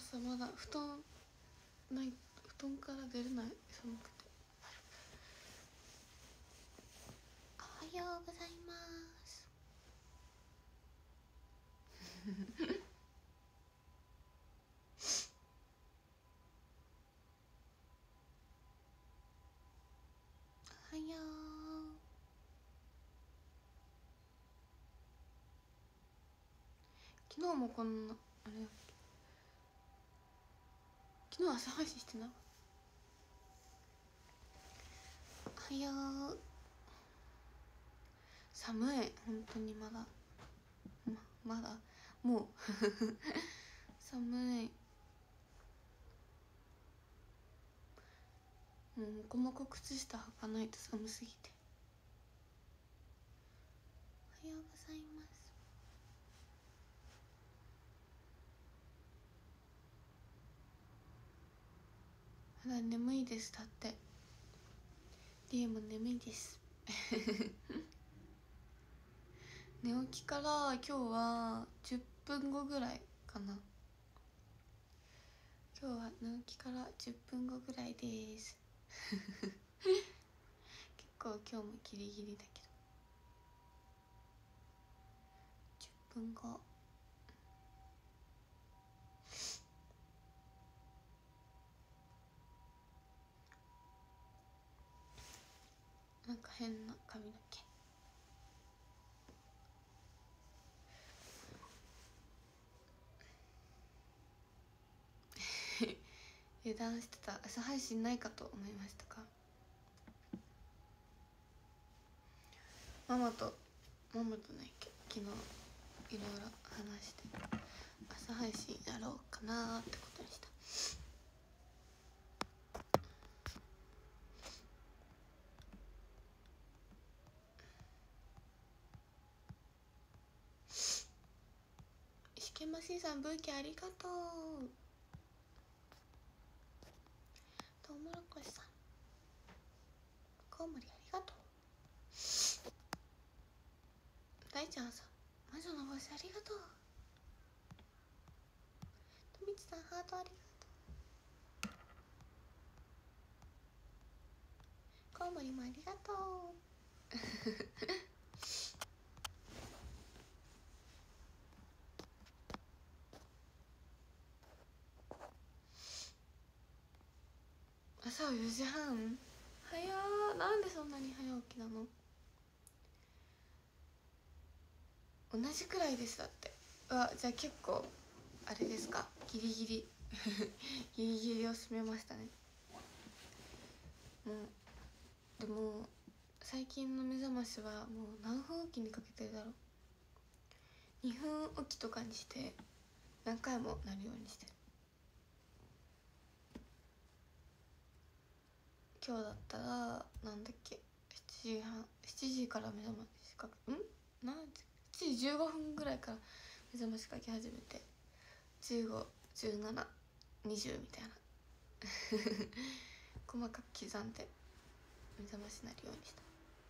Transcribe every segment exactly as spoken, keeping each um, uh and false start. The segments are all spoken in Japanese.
朝まだ布団ない布団から出れない、寒くて。おはようございますおはよう。昨日もこんなあれやっけ、昨日朝配信してな。おはよう。寒い、本当にまだ ま, まだもう寒い。もうモコモコ靴下履かないと寒すぎて。おはようございます。まだ眠いです。だってリエも眠いです寝起きから今日はじゅっぷんごぐらいかな。今日は寝起きからじゅっぷんごぐらいです結構今日もギリギリだけどじゅっぷんご。なんか変な髪の毛油断してた。朝配信ないかと思いましたか。ママとママとね昨日いろいろ話して朝配信やろうかなーってことにした。石けましさんブーケありがとう。トウモロコシさんコウモリありがとう。大ちゃんさん魔女の帽子ありがとう。とみちさんハートありがとう。コウモリもありがとう朝よじはん早ー。なんでそんなに早起きなの。同じくらいです。だってあ、じゃあ結構あれですか、ギリギリギリギリを締めましたね。もうでも最近の目覚ましはもう何分おきにかけてるだろう。にふんおきとかにして何回もなるようにしてる。今日だったらなんだっけ、しちじはんしちじから目覚ましかけんなんしちじじゅうごふんぐらいから目覚ましかけ始めてじゅうご、じゅうなな、にじゅうみたいな細かく刻んで目覚ましになるようにした。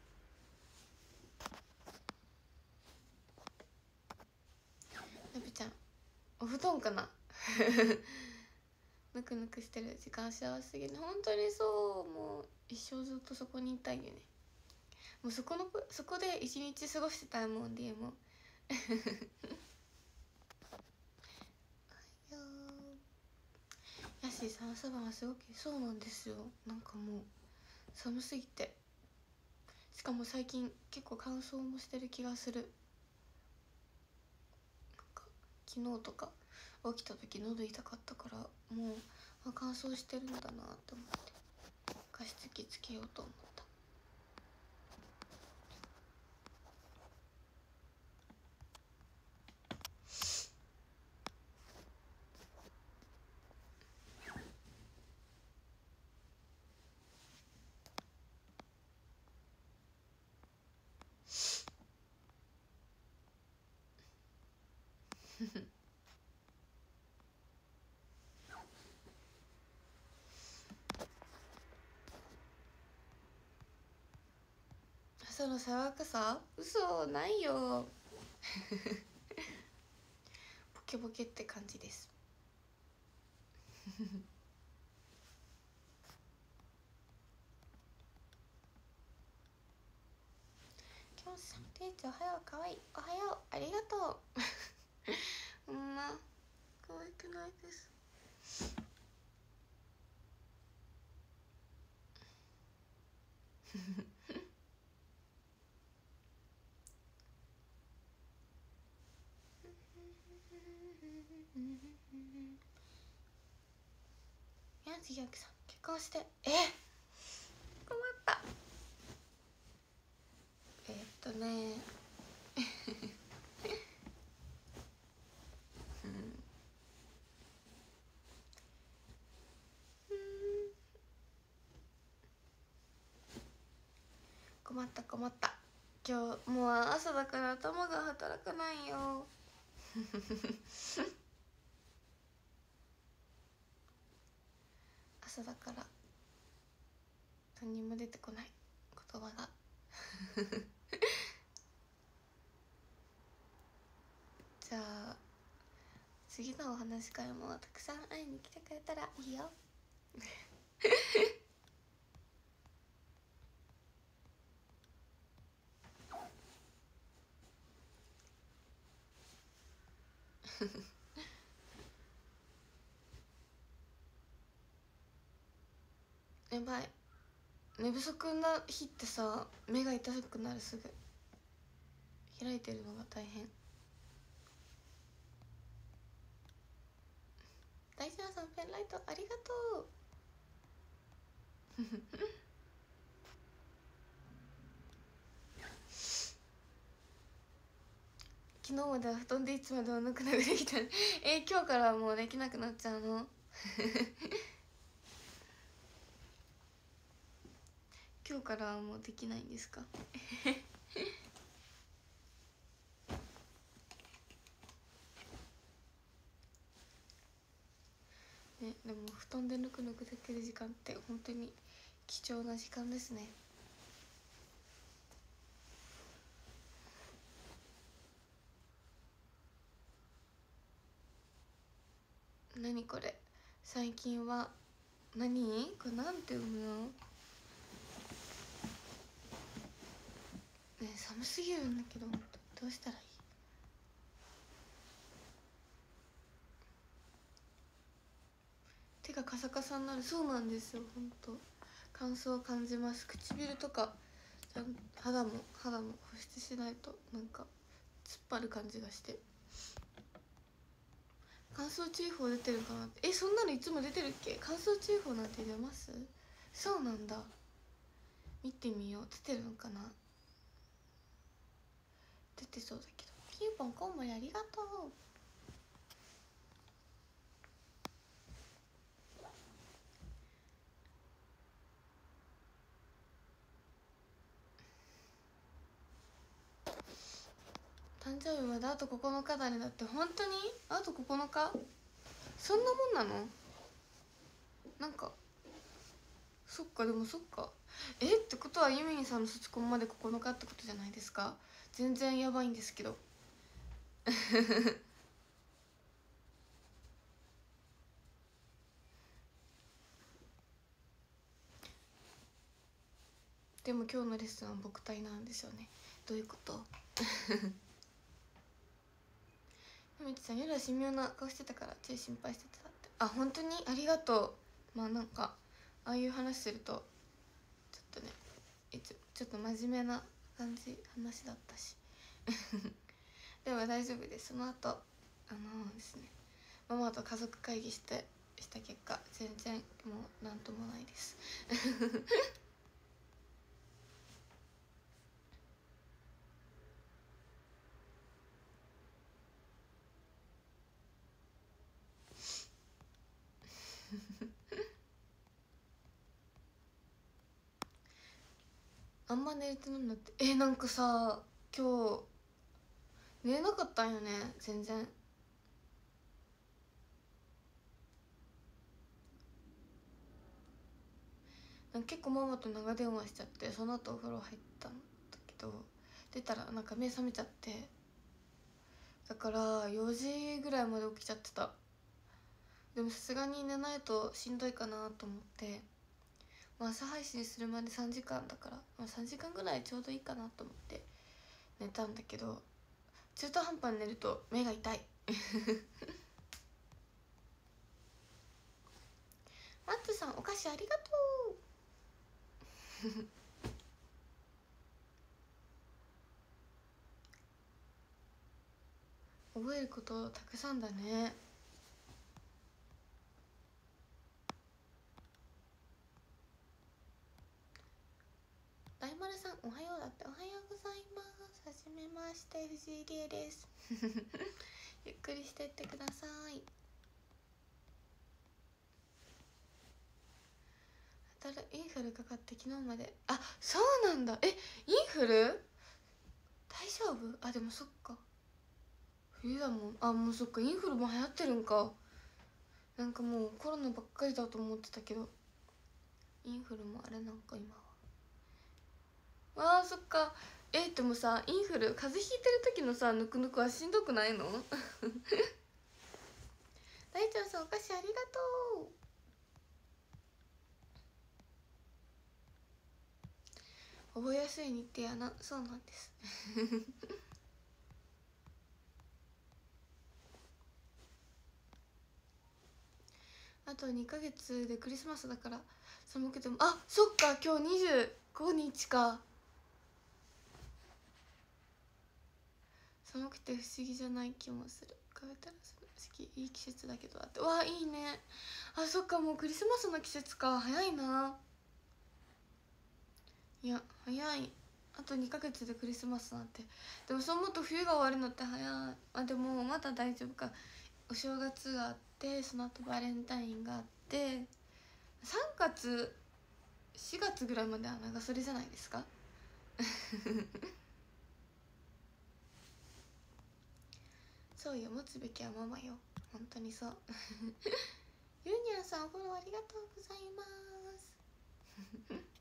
なべちゃんお布団かなぬくぬくしてる時間幸せすぎる。本当にそう。もう一生ずっとそこにいたいよね。もうそこのそこで一日過ごしてたいもん。でもヤッシーさん朝晩はすごくそうなんですよ。なんかもう寒すぎて、しかも最近結構乾燥もしてる気がする。なんか昨日とか起きた時喉痛かったからもうあ乾燥してるんだなって思って加湿器つけようと思った。朝の爽やかさ嘘ないよボケボケって感じです。 きょんさん、ていちおはよう、かわいい、おはよう、ありがとう。ほんま可愛くないです。やんじぎゃくさん、結婚して、え困った。えー、っとね困った困った。今日もう朝だから頭が働かないよ。朝だから何にも出てこない言葉が。じゃあ次のお話し会もたくさん会いに来てくれたらいいよ。やばい、寝不足な日ってさ、目が痛くなる。すぐ開いてるのが大変。大事なさん、ペンライトありがとう。昨日までは布団でいつまでもぬくぬくできた。えー、今日からはもうできなくなっちゃうの？今日からはもうできないんですか？ね、でも布団でぬくぬくできる時間って本当に貴重な時間ですね。何これ、最近は何これ、なんて読むのね。寒すぎるんだけど、どうしたらいい？手がカサカサになる。そうなんですよ、ほんと乾燥を感じます。唇とかちゃん肌も肌も保湿しないとなんか突っ張る感じがして。乾燥注意報出てるかなって。え、そんなのいつも出てるっけ？乾燥注意報なんて出ます？そうなんだ、見てみよう。出てるのかな？出てそうだけど。ピンポンコンボリありがとう。誕生日まであとここのかだね。だって本当にあとここのか？そんなもんなの？なんかそっか、でもそっか。えってことはユミンさんの卒コンまでここのかってことじゃないですか。全然やばいんですけど。でも今日のレッスンは僕体なんですよね。どういうこと？ゆみちさん、夜は神妙な顔してたからつい心配してたって。あ、本当にありがとう。まあなんかああいう話するとちょっとね、いつちょっと真面目な感じ話だったし。でも大丈夫です。その後あのー、ですね、ママと家族会議してした結果全然もうなんともないです。あんま寝れてないんだって。え、なんかさ、今日寝れなかったんよね、全然。なんか結構ママと長電話しちゃって、その後お風呂入ったんだけど、出たらなんか目覚めちゃって、だからよじぐらいまで起きちゃってた。 でもさすがに寝ないとしんどいかなと思って、まあ、朝配信するまでさんじかんだから、まあ、さんじかんぐらいちょうどいいかなと思って寝たんだけど、中途半端に寝ると目が痛いマッツさんお菓子ありがとう覚えることたくさんだね。大丸さんおはようだって。おはようございます。はじめまして藤井理恵ですゆっくりしてってください。インフルかかって昨日まで。あ、そうなんだ。え、インフル大丈夫？あ、でもそっか冬だもん。あ、もうそっか、インフルも流行ってるんか。なんかもうコロナばっかりだと思ってたけど、インフルもあれなんか今は。わあ、そっか。え、でもさ、インフル風邪ひいてる時のさぬくぬくはしんどくないの大ちゃんさんお菓子ありがとう。覚えやすい日程やな。そうなんですあとにかげつでクリスマスだから寒くても。あ、そっか、今日にじゅうごにちか。寒くて不思議じゃない気もする。比べたらその時期いい季節だけどあって。わあ、いいね。あ、そっか、もうクリスマスの季節か。早いな。いや早い。あとにかげつでクリスマスなんて。でもそう思うと冬が終わるのって早い。あ、でもまだ大丈夫か。お正月があって、その後バレンタインがあって、さんがつしがつぐらいまでは長袖じゃないですかそうよ、持つべきはママよ。本当にそうゆうにゃんさんフォローありがとうございます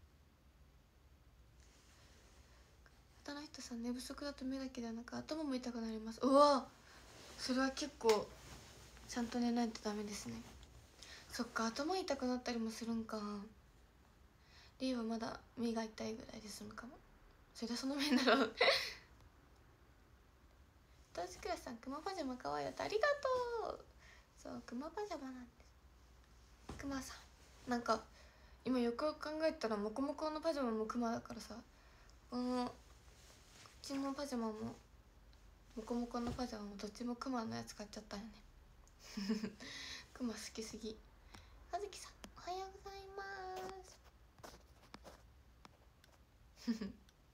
働いたさん、寝不足だと目だけではなく頭も痛くなります。うわ、それは結構ちゃんと寝ないとダメですね。そっか、頭痛くなったりもするんか。リーはまだ目が痛いぐらいで済むかも。それはその面だろうトーチクラスさん、クマパジャマかわいいよって。ありがとう。そう、クマパジャマなんです。クマさんなんか今よくよく考えたらモコモコのパジャマもクマだからさ、このこっちのパジャマもモコモコのパジャマもどっちもクマのやつ買っちゃったよねクマ好きすぎ。あずきさんおはようございます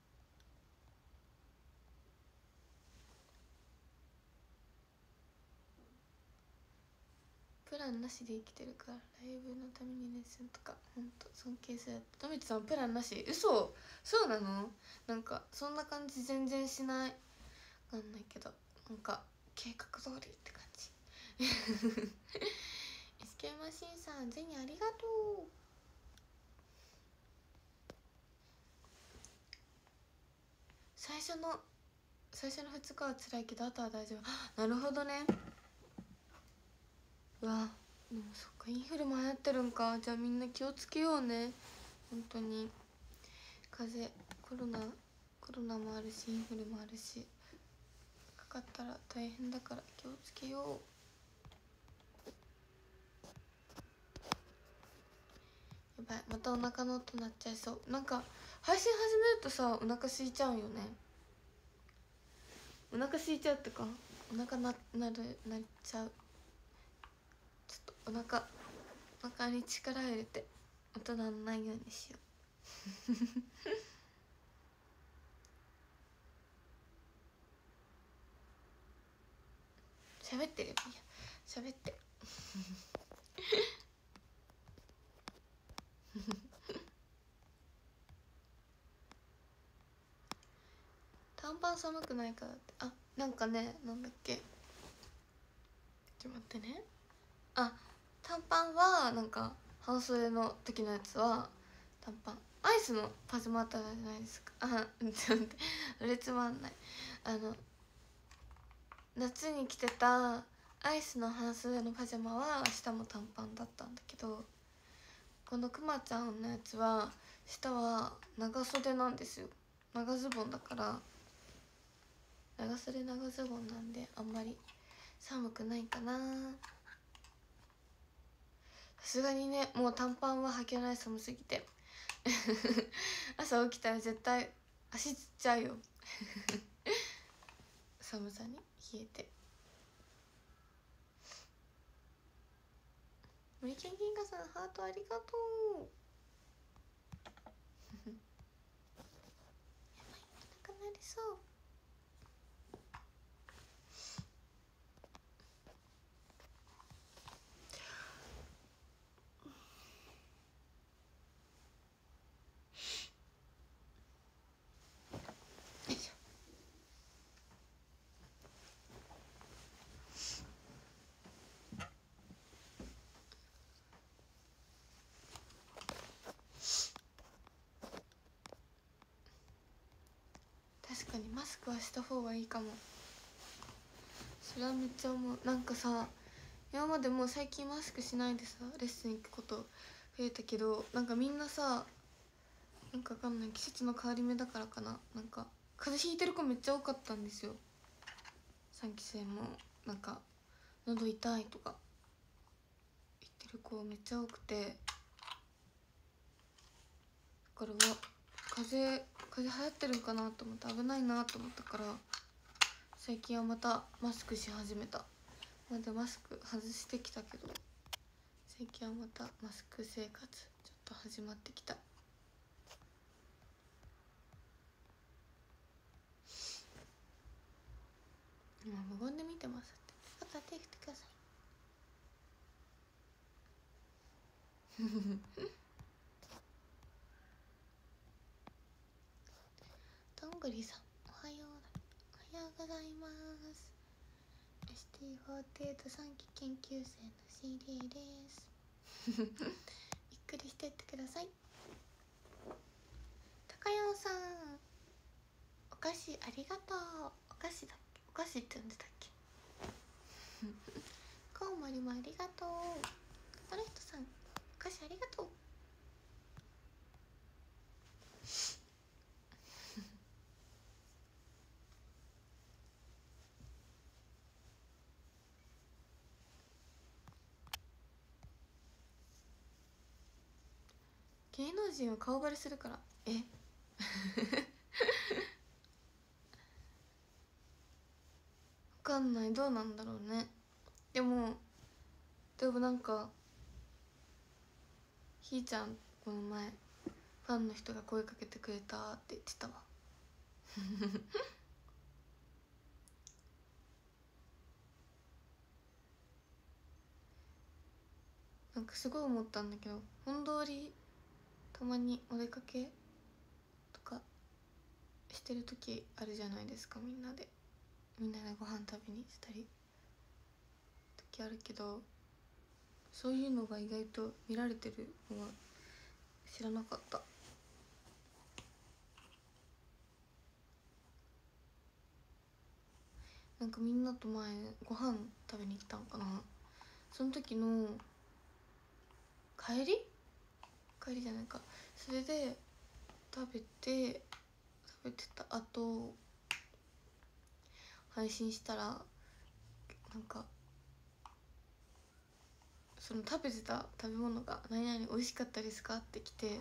プランなしで生きてるからライブのためにレッスンとかほんと尊敬する。とみつさんプランなし？嘘？そうなの？なんかそんな感じ全然しない。わかんないけどなんか計画通りって感じエスケー マシンさん、ゼニーありがとう。最初の最初のふつかは辛いけどあとは大丈夫。なるほどね。うわ、でもそっか、インフルも流行ってるんか。じゃあみんな気をつけようね。本当に風邪、コロナコロナもあるしインフルもあるし、かかったら大変だから気をつけよう。やばい、またお腹の音鳴っちゃいそう。なんか配信始めるとさお腹空いちゃうよね。お腹空いちゃうってかお腹ななるなっちゃう。ちょっとお腹お腹に力入れて音鳴んないようにしよう喋ってればいいや。喋って短パン寒くないからって。あ、なんかね、なんだっけ、ちょっと待ってね。あ、短パンはなんか半袖の時のやつは短パン、アイスのパジャマあったじゃないですか。あ、ちょっと待って、あれつまんない。あの夏に着てたアアイスの半袖のパジャマは下も短パンだったんだけど、このくまちゃんのやつは下は長袖なんですよ。長ズボンだから、長袖長ズボンなんであんまり寒くないかな。さすがにね、もう短パンは履けない、寒すぎて朝起きたら絶対足つっちゃうよ寒さに冷えて。森健銀河さん、ハートありがとうやばい、お腹なりそう。よいしょ。確かにマスクはした方がいいかも。それはめっちゃ思う。なんかさ、今までもう最近マスクしないでさレッスン行くこと増えたけど、なんかみんなさ、なんかわかんない、季節の変わり目だからかな、なんか風邪ひいてる子めっちゃ多かったんですよ。さんき生もなんか喉痛いとか言ってる子めっちゃ多くて、だからわ風邪風邪流行ってるんかなと思って危ないなと思ったから、最近はまたマスクし始めた。まだマスク外してきたけど、最近はまたマスク生活ちょっと始まってきた。今無言で見てますって。あとは手振ってくださいどんぐりさん、おはようおはようございます。 エスティーフォーティーエイト さんき研究生の シーディー ですゆっくりしてってください。高山さん、お菓子ありがとう。お菓子だっけ、お菓子って呼んでたっけコウモリもありがとう。あの人さん、お菓子ありがとう芸能人は顔バレするから。えわかんない、どうなんだろうね。でもでもなんかひーちゃんこの前ファンの人が声かけてくれたって言ってたわなんかすごい思ったんだけど、本通りたまにお出かけとかしてる時あるじゃないですか。みんなでみんなでご飯食べにしたり時あるけど、そういうのが意外と見られてるのは知らなかった。なんかみんなと前ご飯食べに来たんかな。その時の帰り帰りじゃないか、それで食べて食べてた後配信したら、なんかその食べてた食べ物が「何々美味しかったですか?」って来て、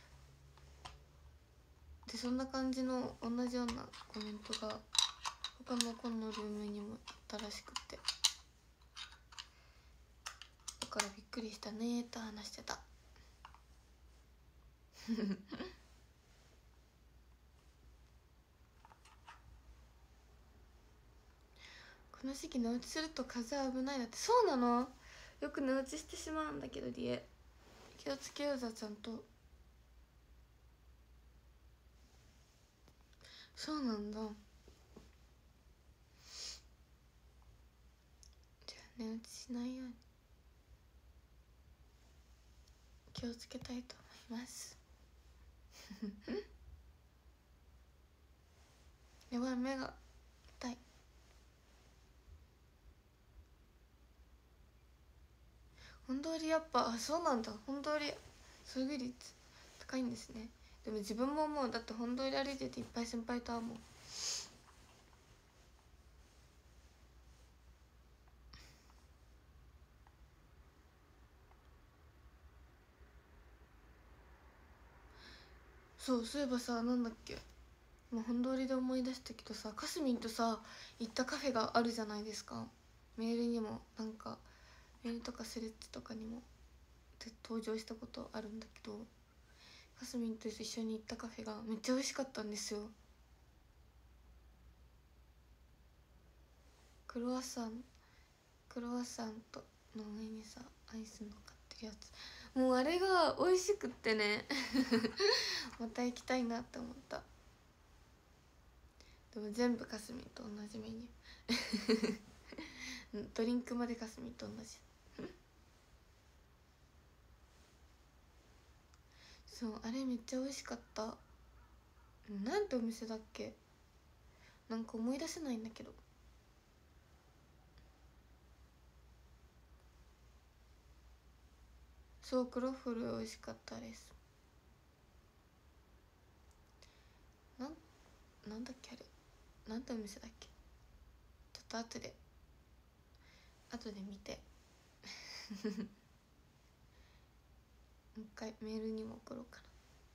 でそんな感じの同じようなコメントが他の子のルームにもあったらしくて、だからびっくりしたねーと話してたこの時期寝落ちすると風邪危ないだって。そうなの？よく寝落ちしてしまうんだけど、リエ気をつけようざ、ちゃんと。そうなんだ。じゃあ寝落ちしないように気をつけたいと思いますやばい、目が痛い。 本通りやっぱ、あ、そうなんだ、本通り遭遇率高いんですね。でも自分も思う。だって本通り歩いてていっぱい先輩と会うもん。そうそういえばさ、なんだっけ、もう本通りで思い出したけどさ、かすみんとさ行ったカフェがあるじゃないですか。メールにもなんかメールとかスレッズとかにも登場したことあるんだけど、かすみんと一緒に行ったカフェがめっちゃ美味しかったんですよ。クロワッサンクロワッサンとの上にさアイスのかってるやつ、もうあれが美味しくってねまた行きたいなって思った。でも全部かすみんと同じメニュードリンクまでかすみんと同じそう、あれめっちゃ美味しかった。なんてお店だっけ、なんか思い出せないんだけど。そう、クロッフル美味しかったです。なんなんだっけあれ、なんてお店だっけ、ちょっと後で後で見てもう一回メールにも送ろうかな。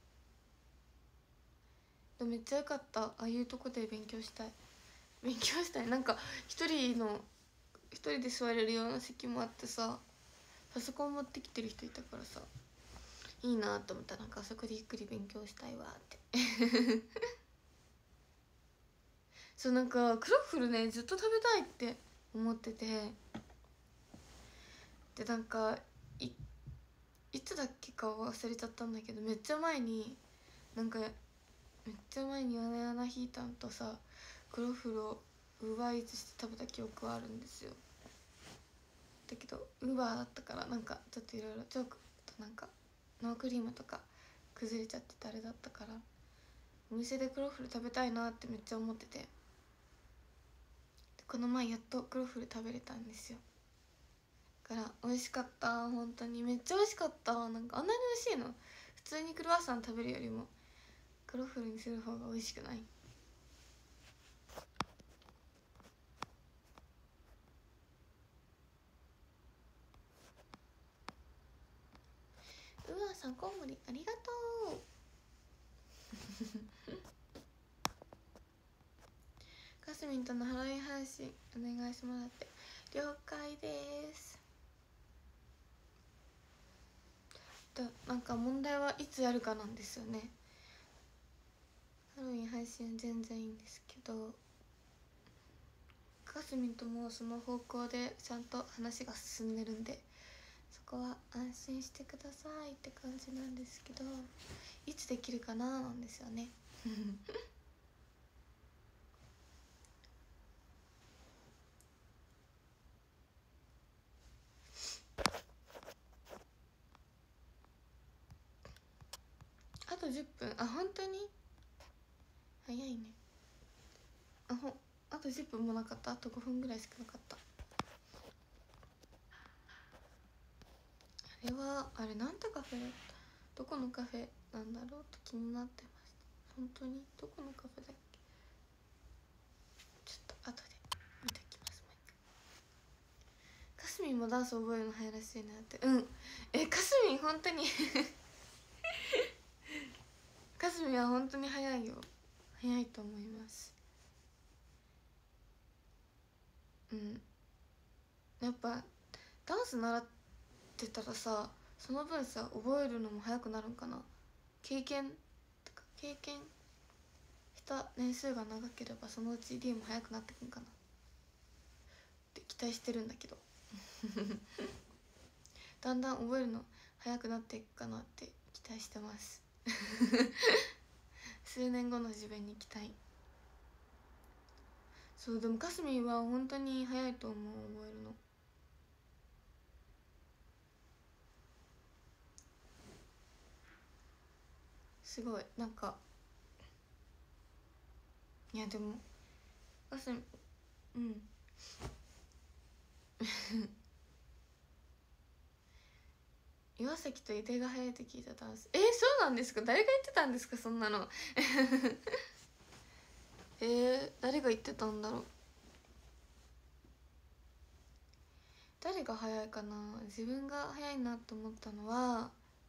でもめっちゃよかった。ああいうとこで勉強したい勉強したい。なんか一人の一人で座れるような席もあってさ、パソコン持ってきてる人いたからさ、いいなと思った。なんかあそこでゆっくり勉強したいわってそう、なんかクロッフルねずっと食べたいって思ってて、でなんかいいつだっけか忘れちゃったんだけど、めっちゃ前になんかめっちゃ前に夜な夜なひーたんとさクロッフルをウーバーイーツして食べた記憶はあるんですよ。だけどウーバーだったからなんかちょっといろいろチョークとなんか生クリームとか崩れちゃっててあれだったから、お店でクロッフル食べたいなってめっちゃ思ってて、でこの前やっとクロッフル食べれたんですよ。だから美味しかった、本当にめっちゃ美味しかった。なんかあんなに美味しいの、普通にクロワッサン食べるよりもクロッフルにする方が美味しくない？うわさんコウモリありがとうかすみんとのハロウィン配信お願いしますって。了解です。だなんか問題はいつやるかなんですよね。ハロウィン配信全然いいんですけど、かすみんともその方向でちゃんと話が進んでるんで、そこは安心してくださいって感じなんですけど、いつできるかななんですよねあとじゅっぷん、あ本当に早いね。あほあとじゅっぷんもなかった。あとごふんぐらいしかなかった。あれはあれなんてカフェだった、どこのカフェなんだろうと気になってました。本当にどこのカフェだっけ、ちょっと後で見ときます。もう一回かすみんもダンス覚えるの早いらしいなって。うん、えかすみん本当にかすみんは本当に早いよ、早いと思います。うん、やっぱダンス習ってたらさ、その分さ覚えるのも早くなるんかな。経験とか経験した年数が長ければそのうち D も早くなってくんかなって期待してるんだけどだんだん覚えるの早くなっていくかなって期待してます数年後の自分に期待。そう、でもかすみんは本当に早いと思う、覚えるの。すごいなんか、いやでもかすみうん岩崎と井出が早いって聞いたダンス。えー、そうなんですか？誰が言ってたんですかそんなのえー、誰が言ってたんだろう。誰が早いかな。自分が早いなと思ったのは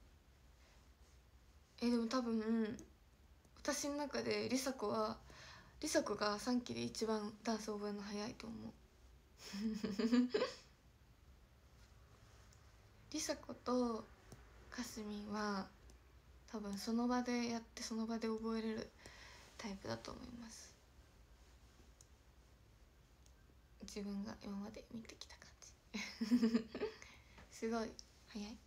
えー、でも多分私の中で梨紗子は梨紗子がさんきで一番ダンス覚えるの早いと思う梨紗子とかすみんは多分その場でやってその場で覚えれるタイプだと思います。自分が今まで見てきた感じすごい早い。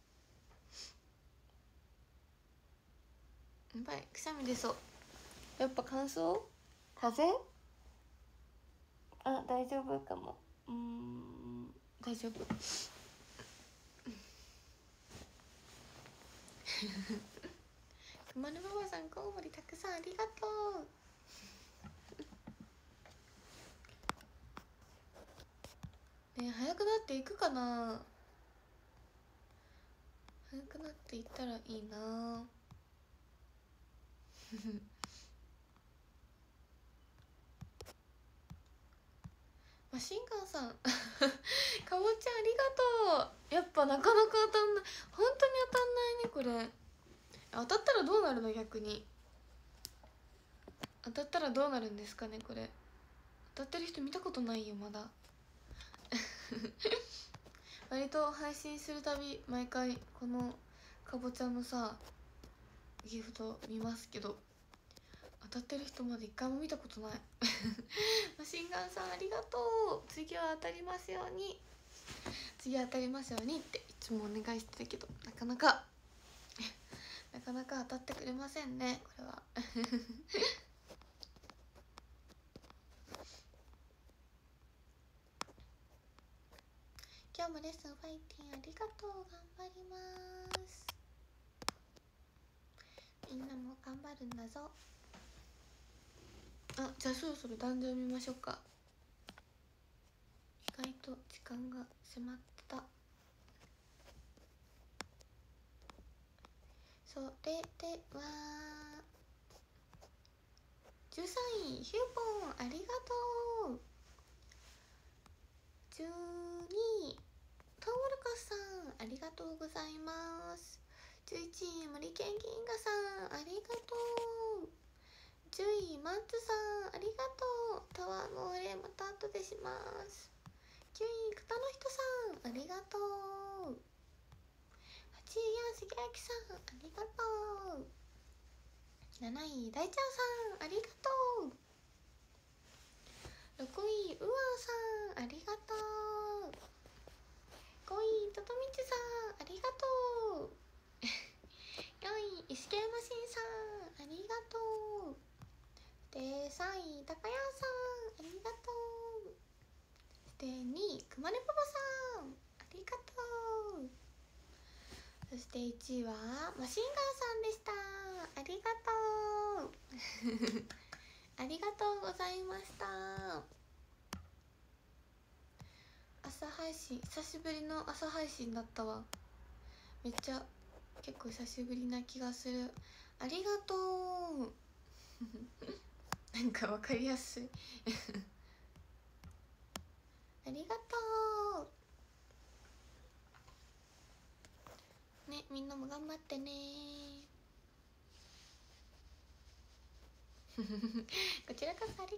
やばい、くしゃみ出そう。やっぱ乾燥？風邪？あ、大丈夫かも。うーん、大丈夫くまるママさん、コウモリたくさんありがとうねえ、早くなっていくかな。早くなっていったらいいなマシンガンさんかぼちゃありがとう。やっぱなかなか当たんない。本当に当たんないねこれ。当たったらどうなるの？逆に当たったらどうなるんですかねこれ。当たってる人見たことないよまだ割と配信するたび毎回このかぼちゃのさギフト見ますけど、当たってる人まで一回も見たことないマシンガンさんありがとう。次は当たりますように、次当たりますようにっていつもお願いしてるけど、なかなかなかなか当たってくれませんねこれは今日もレッスンファイティンありがとう。頑張ります。みんなも頑張るんだぞ。あ、じゃあそろそろ壇上見ましょうか。意外と時間が迫った。それではじゅうさんいヒューポンありがとう。じゅうにいトウモロコシさんありがとうございます。じゅういちい森健銀河さんありがとう。じゅういマッツさんありがとう。タワーのお礼また後でします。きゅうい片の人さんありがとう。はちいや杉明さんありがとう。なない大ちゃんさんありがとう。ろくいうわーさんありがとう。ごいととみちさんありがとうよんい石毛山しんさんありがとう。でさんい高谷さんありがとう。でにいくまねパパさんありがとう。そしていちいはマシンガンさんでした。ありがとうありがとうございました。朝配信久しぶりの朝配信だったわ。めっちゃ結構久しぶりな気がする。ありがとうなんかわかりやすいありがとうね、みんなも頑張ってねこちらこそあり